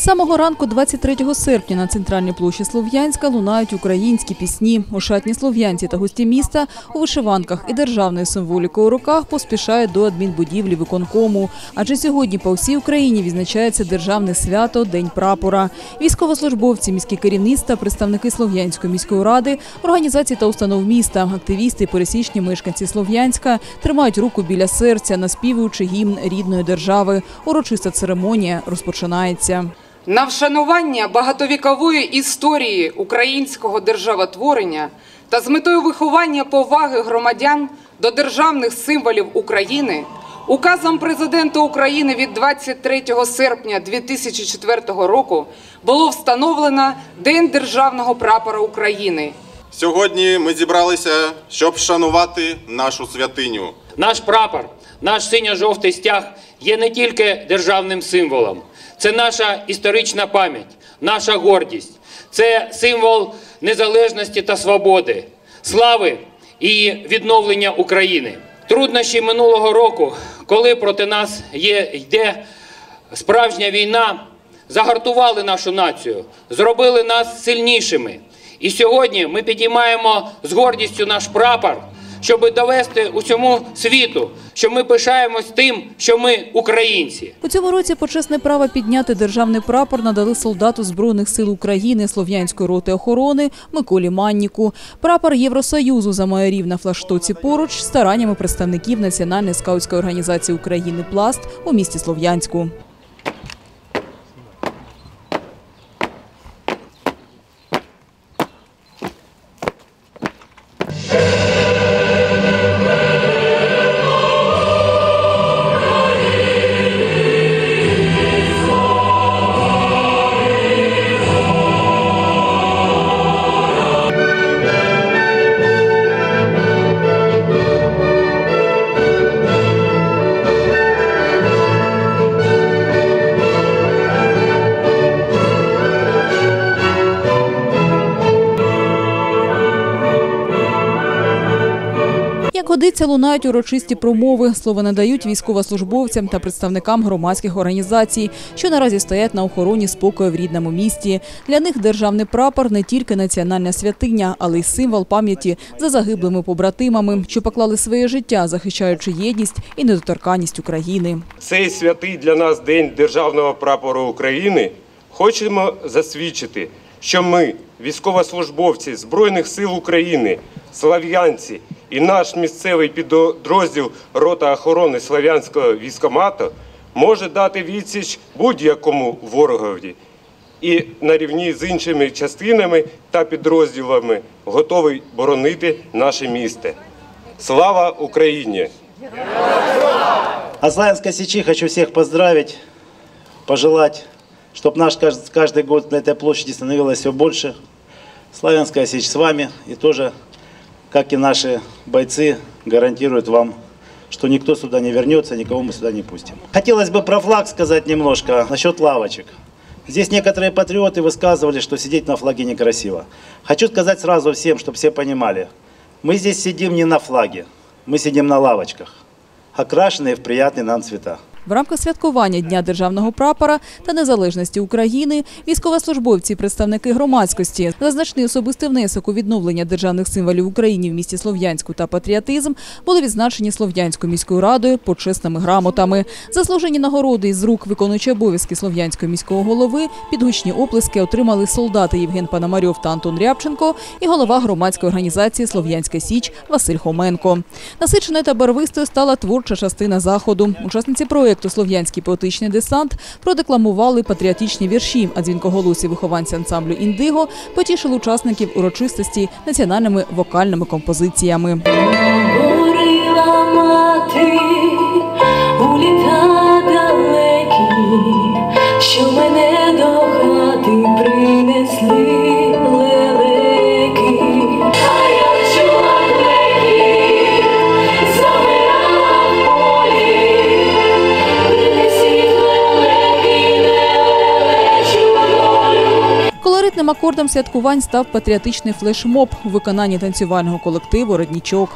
самого ранку 23 серпня на центральній площі Слов'янська лунають українські пісні. Ошатні слов'янці та гості міста у вишиванках і державною символікою у руках поспішають до адмінбудівлі виконкому. Адже сьогодні по всій Україні відзначається державне свято – День прапора. Військовослужбовці, міські керівництва, представники Слов'янської міської ради, організації та установ міста, активісти і пересічні мешканці Слов'янська тримають руку біля серця, наспівуючи гімн рідної держави. Урочиста церемонія розпочинається. На вшанування багатовікової історії українського державотворення та з метою виховання поваги громадян до державних символів України указом Президента України від 23 серпня 2004 року було встановлено День державного прапора України. Сьогодні ми зібралися, щоб вшанувати нашу святиню. Наш прапор, наш синьо-жовтий стяг є не тільки державним символом. Це наша історична пам'ять, наша гордість. Це символ незалежності та свободи, слави і відновлення України. Труднощі минулого року, коли проти нас йде справжня війна, загартували нашу націю, зробили нас сильнішими. І сьогодні ми підіймаємо з гордістю наш прапор, щоб довести усьому світу, що ми пишаємось тим, що ми українці. У цьому році почесне право підняти державний прапор надали солдату Збройних сил України Слов'янської роти охорони Миколі Манніку. Прапор Євросоюзу замайорів на флагштоці поруч стараннями представників Національної скаутської організації України «Пласт» у місті Слов'янську. Як годиться, лунають урочисті промови. Слово надають військовослужбовцям та представникам громадських організацій, що наразі стоять на охороні спокою в рідному місті. Для них державний прапор – не тільки національна святиня, але й символ пам'яті за загиблими побратимами, що поклали своє життя, захищаючи єдність і недоторканність України. Цей святий для нас День державного прапору України хочемо засвідчити, що ми, військовослужбовці Збройних сил України, слов'янці і наш місцевий підрозділ рота охорони Слов'янського військкомату може дати відсіч будь-якому ворогові і на рівні з іншими частинами та підрозділами готовий боронити наше місто. Слава Україні! От Славянской Сечи хочу всех поздравить, пожелать, чтобы наш каждый год на этой площади становилось все больше. Славянская Сечь с вами и тоже, как и наши бойцы, гарантируют вам, что никто сюда не вернется, никого мы сюда не пустим. Хотелось бы про флаг сказать немножко насчет лавочек. Здесь некоторые патриоты высказывали, что сидеть на флаге некрасиво. Хочу сказать сразу всем, чтобы все понимали. Мы здесь сидим не на флаге, мы сидим на лавочках, окрашенные в приятные нам цвета. В рамках святкування Дня державного прапора та незалежності України військовослужбовці і представники громадськості за значний особистий внесок у відновлення державних символів в Україні в місті Слов'янську та патріотизм були відзначені Слов'янською міською радою почесними грамотами. Заслужені нагороди із рук виконуючого обов'язки Слов'янського міського голови під гучні оплески отримали солдати Євген Пономарьов та Антон Рябченко і голова громадської організації «Слов'янська Січ» Василь Хоменко. Насиченою та барвистою стала творча частина заходу. Учасниці проєкту «Слов'янський поетичний десант» продекламували патріотичні вірші, а дзвінкоголосі вихованці ансамблю «Індиго» потішили учасників урочистості національними вокальними композиціями. Говорила мати у літа далекі, що мене до хати принесли лелеки. А я чула лелеки, замирала в полі. Колоритним акордом святкувань став патріотичний флешмоб у виконанні танцювального колективу «Роднічок».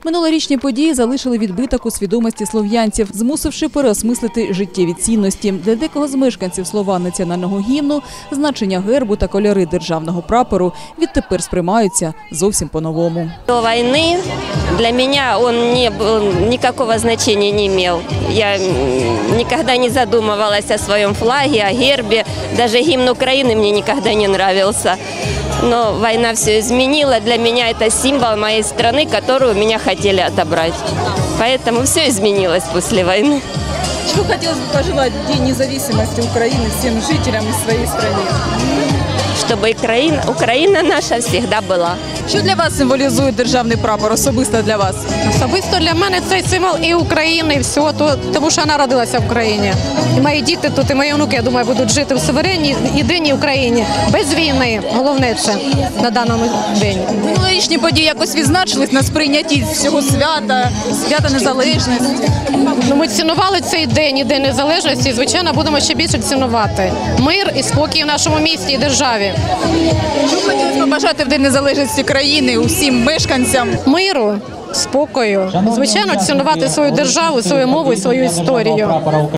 Минулорічні події залишили відбиток у свідомості слов'янців, змусивши переосмислити життєві цінності. Для декого з мешканців слова національного гімну, значення гербу та кольори державного прапору відтепер сприймаються зовсім по-новому. До войны для меня он никакого значения не имел. Я никогда не задумывалась о своем флаге, о гербе. Даже гимн Украины мне никогда не нравился. Но война все изменила. Для меня это символ моей страны, которую меня хотели отобрать. Поэтому все изменилось после войны. Что хотелось бы пожелать в День независимости Украины всем жителям и своей стране? Чтобы Украина наша всегда была. Що для вас символізує державний прапор, особисто для вас? Особисто для мене цей символ і України, і всього, тому що я народилася в Україні. І мої діти тут, і мої онуки, я думаю, будуть жити в суверенній, єдиній Україні, без війни. Головне це на даному день. Минулорічні події якось відзначились на сприйнятті всього свята, свята незалежності. Ну, ми цінували цей день і День Незалежності, і, звичайно, будемо ще більше цінувати. Мир і спокій в нашому місті і державі. Що хотілося побажати в День незалежності країни усім мешканцям? Миру, спокою, звичайно, цінувати свою державу, свою мову і свою історію.